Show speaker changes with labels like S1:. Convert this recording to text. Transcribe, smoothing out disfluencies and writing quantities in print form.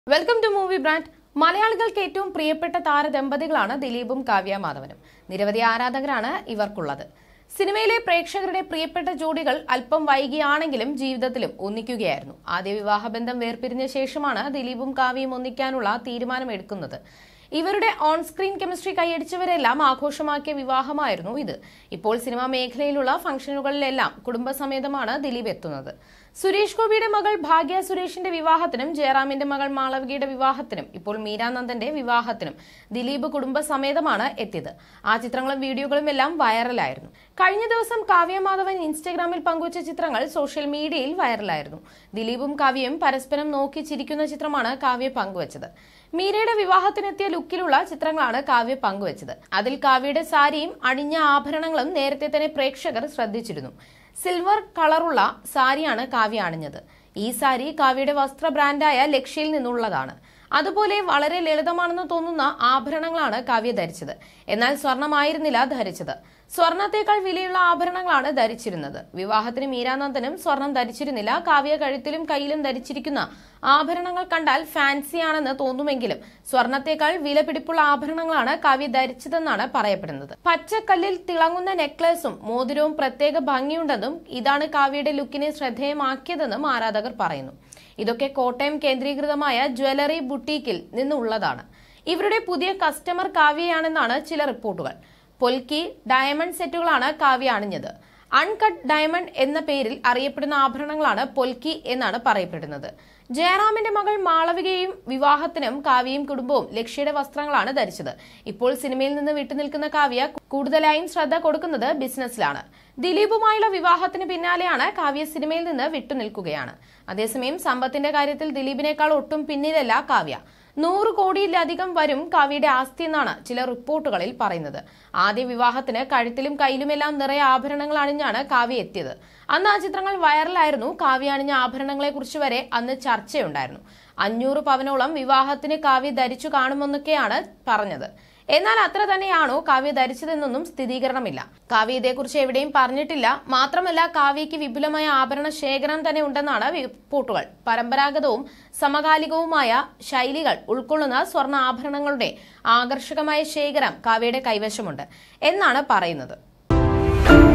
S1: Welcome to movie brand. മലയാളികൾക്ക് ഏറ്റവും പ്രിയപ്പെട്ട താരദമ്പതികളാണ് ദിലീപും കാവ്യ മാധവനും. നിരവധി ആരാധകരാണ് ഇവർക്കുള്ളത്. സിനിമയിലെ പ്രേക്ഷകരുടെ പ്രിയപ്പെട്ട ജോഡികൾ അല്പം വൈകിയാണെങ്കിലും ജീവിതത്തിലും ഒന്നിക്കുകയായിരുന്നു. ആദ്യ വിവാഹബന്ധം വേർപിരിഞ്ഞ ശേഷമാണ് ദിലീപും കാവ്യയും ഒന്നിക്കാനുള്ള തീരുമാനമെടുക്കുന്നത്. ഇവരുടെ ഓൺ സ്ക്രീൻ കെമിസ്ട്രി കൈയടിച്ചവരെല്ലാം ആഘോഷമാക്കിയ വിവാഹമായിരുന്നു ഇത്. ഇപ്പോൾ സിനിമാ മേഖലയിലുള്ള ഫംഗ്ഷനുകളിലെല്ലാം കുടുംബസമേതമാണ് ദിലീപ് എത്തുന്നത്. സുരേഷ് ഗോപിയുടെ മകൾ ഭാഗ്യ സുരേഷിന്റെ വിവാഹത്തിനും ജയറാമിന്റെ മകൾ മാളവികയുടെ വിവാഹത്തിനും ഇപ്പോൾ മീരാനന്ദന്റെ വിവാഹത്തിനും ദിലീപ് കുടുംബസമേതമാണ് എത്തിയത്. ആ ചിത്രങ്ങളും വീഡിയോകളും എല്ലാം വൈറലായിരുന്നു. കഴിഞ്ഞ ദിവസം കാവ്യ മാധവൻ ഇൻസ്റ്റഗ്രാമിൽ പങ്കുവച്ച ചിത്രങ്ങൾ സോഷ്യൽ മീഡിയയിൽ വൈറലായിരുന്നു. ദിലീപും കാവ്യയും പരസ്പരം നോക്കി ചിരിക്കുന്ന ചിത്രമാണ് കാവ്യ പങ്കുവച്ചത്. മീരയുടെ വിവാഹത്തിനെത്തിയ ലുക്കിലുള്ള ചിത്രങ്ങളാണ് കാവ്യ പങ്കുവച്ചത്. അതിൽ കാവ്യയുടെ സാരിയും അണിഞ്ഞ ആഭരണങ്ങളും നേരത്തെ തന്നെ പ്രേക്ഷകർ ശ്രദ്ധിച്ചിരുന്നു. സിൽവർ കളറുള്ള സാരിയാണ് കാവ്യ അണിഞ്ഞത്. ഈ സാരി കാവ്യയുടെ വസ്ത്ര ബ്രാൻഡായ ലക്ഷ്യയിൽ നിന്നുള്ളതാണ്. അതുപോലെ വളരെ ലളിതമാണെന്ന് തോന്നുന്ന ആഭരണങ്ങളാണ് കാവ്യ ധരിച്ചത്. എന്നാൽ സ്വർണമായിരുന്നില്ല ധരിച്ചത്. സ്വർണത്തേക്കാൾ വിലയുള്ള ആഭരണങ്ങളാണ് ധരിച്ചിരുന്നത്. വിവാഹത്തിന് മീരാനന്ദനും സ്വർണം ധരിച്ചിരുന്നില്ല. കാവ്യ കഴുത്തിലും കയ്യിലും ധരിച്ചിരിക്കുന്ന ആഭരണങ്ങൾ കണ്ടാൽ ഫാൻസിയാണെന്ന് തോന്നുമെങ്കിലും സ്വർണത്തേക്കാൾ വിലപിടിപ്പുള്ള ആഭരണങ്ങളാണ് കാവ്യ ധരിച്ചതെന്നാണ് പറയപ്പെടുന്നത്. പച്ചക്കല്ലിൽ തിളങ്ങുന്ന നെക്ലസും മോതിരവും പ്രത്യേക ഭംഗിയുണ്ടെന്നും ഇതാണ് കാവ്യയുടെ ലുക്കിനെ ശ്രദ്ധേയമാക്കിയതെന്നും ആരാധകർ പറയുന്നു. ഇതൊക്കെ കോട്ടയം കേന്ദ്രീകൃതമായ ജ്വല്ലറി ബുട്ടീക്കിൽ നിന്നുള്ളതാണ്. ഇവരുടെ പുതിയ കസ്റ്റമർ കാവ്യയാണെന്നാണ് ചില റിപ്പോർട്ടുകൾ. പൊൽക്കി ഡയമണ്ട് സെറ്റുകളാണ് കാവ്യ അണിഞ്ഞത്. അൺകട്ട് ഡയമണ്ട് എന്ന പേരിൽ അറിയപ്പെടുന്ന ആഭരണങ്ങളാണ് പൊൽക്കി എന്നാണ് പറയപ്പെടുന്നത്. ജയറാമിന്റെ മകൾ മാളവികയും വിവാഹത്തിനും കാവ്യയും കുടുംബവും ലക്ഷ്യയുടെ വസ്ത്രങ്ങളാണ് ധരിച്ചത്. ഇപ്പോൾ സിനിമയിൽ നിന്ന് വിട്ടുനിൽക്കുന്ന കാവ്യ കൂടുതലായും ശ്രദ്ധ കൊടുക്കുന്നത് ബിസിനസ്സിലാണ്. ദിലീപുമായുള്ള വിവാഹത്തിന് പിന്നാലെയാണ് കാവ്യ സിനിമയിൽ നിന്ന് വിട്ടുനിൽക്കുകയാണ്. അതേസമയം സമ്പത്തിന്റെ കാര്യത്തിൽ ദിലീപിനേക്കാൾ ഒട്ടും പിന്നിലല്ല കാവ്യ. 100 കോടിയിലധികം വരും കാവ്യയുടെ ആസ്തി എന്നാണ് ചില റിപ്പോർട്ടുകളിൽ പറയുന്നത്. ആദ്യ വിവാഹത്തിന് കഴുത്തിലും കയ്യിലുമെല്ലാം നിറയെ ആഭരണങ്ങൾ അണിഞ്ഞാണ് കാവ്യ എത്തിയത്. അന്ന് ആ ചിത്രങ്ങൾ വൈറലായിരുന്നു. കാവ്യ അണിഞ്ഞ ആഭരണങ്ങളെ കുറിച്ച് വരെ അന്ന് ചർച്ചയുണ്ടായിരുന്നു. 500 പവനോളം വിവാഹത്തിന് കാവ്യ ധരിച്ചു കാണുമെന്നൊക്കെയാണ് പറഞ്ഞത്. എന്നാൽ അത്ര തന്നെയാണോ കാവ്യ ധരിച്ചതെന്നൊന്നും സ്ഥിരീകരണമില്ല. കാവ്യ ഇതേക്കുറിച്ച് എവിടെയും പറഞ്ഞിട്ടില്ല. മാത്രമല്ല കാവ്യയ്ക്ക് വിപുലമായ ആഭരണ ശേഖരം തന്നെ ഉണ്ടെന്നാണ് റിപ്പോർട്ടുകൾ. പരമ്പരാഗതവും സമകാലികവുമായ ശൈലികൾ ഉൾക്കൊള്ളുന്ന സ്വർണ്ണ ആഭരണങ്ങളുടെ ആകർഷകമായ ശേഖരം കാവ്യയുടെ കൈവശമുണ്ട് എന്നാണ് പറയുന്നത്.